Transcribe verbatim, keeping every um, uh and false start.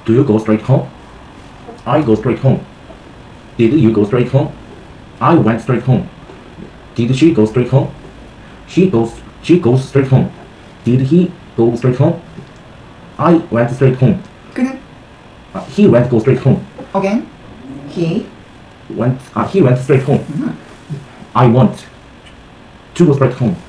Do you go straight home? I go straight home. Did you go straight home? I went straight home. Did she go straight home? She goes she goes straight home. Did he go straight home? I went straight home. 그는 Uh, he went go straight home. again. He Went uh, he went straight home. 음. I want to go straight home.